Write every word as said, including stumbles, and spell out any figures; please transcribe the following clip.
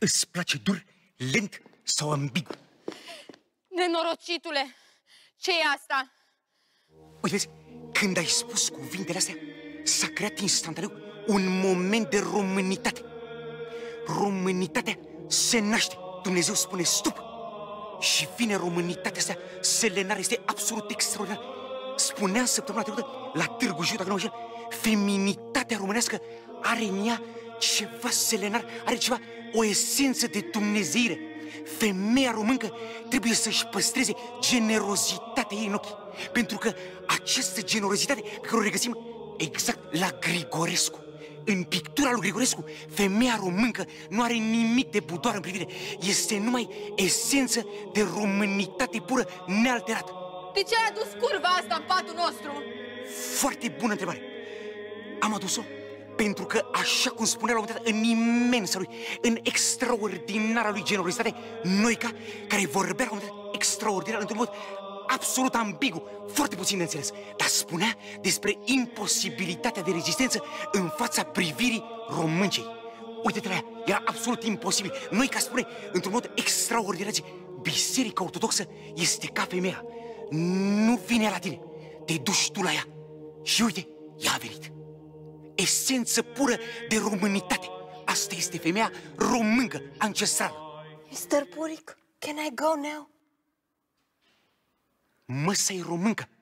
Îți place dur, lent sau ambigu? Nenorocitule, ce e asta? Uite, vezi, când ai spus cuvintele astea, s-a creat instantaneu un moment de românitate. Românitatea se naște. Dumnezeu spune stop și vine românitatea asta selenară. Este absolut extraordinar. Spunea săptămâna trecută la Târgu Jiu, dacă nu mă înșel, feminitatea românească are în ea ceva selenar, are ceva, o esență de dumnezeire. Femeia româncă trebuie să-și păstreze generozitatea ei în ochi, pentru că această generozitate pe care o regăsim exact la Grigorescu. În pictura lui Grigorescu, femeia româncă nu are nimic de budoar în privire. Este numai esență de românitate pură, nealterată. De ce ai adus curva asta în patul nostru? Foarte bună întrebare. Am adus-o pentru că, așa cum spunea la un moment dat, în imensa lui, în extraordinara lui generozitate, Noica, care vorbea la un moment dat extraordinar, într-un mod absolut ambigu, foarte puțin de înțeles, dar spunea despre imposibilitatea de rezistență în fața privirii româncei. Uite-te la ea, era absolut imposibil. Noica spune, într-un mod extraordinar, biserica ortodoxă este ca femeia. Nu vine la tine, te duci tu la ea. Și uite, ea a venit. Esență pură de românitate. Asta este femeia româncă, ancestrală. mister Puric, can I go now? Măsa e româncă.